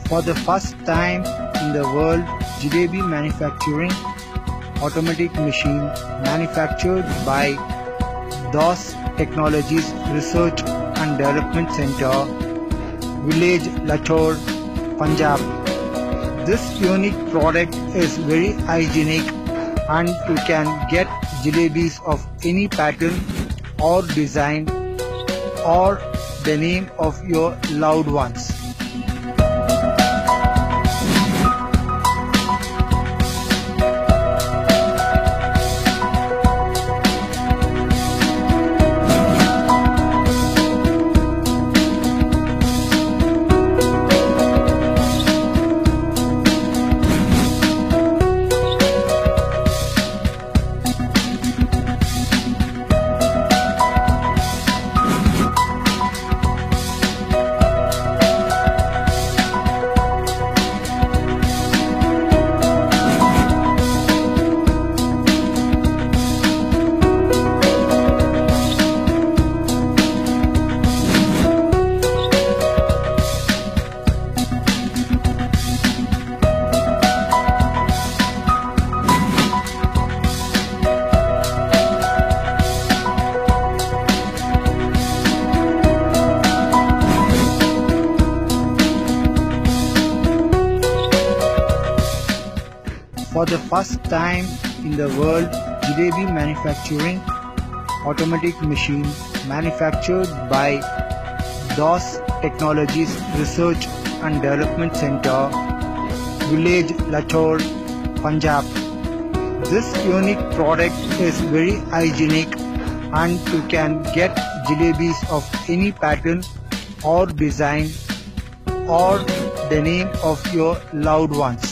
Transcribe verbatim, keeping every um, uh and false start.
For the first time in the world, Jalebi manufacturing automatic machine manufactured by DOS Technologies Research and Development Center, Village Latur, Punjab. This unique product is very hygienic and you can get jalebis of any pattern or design or the name of your loved ones. For the first time in the world, Jalebi manufacturing automatic machine manufactured by DOS Technologies Research and Development Center, Village Latur, Punjab. This unique product is very hygienic and you can get jalebis of any pattern or design or the name of your loved ones.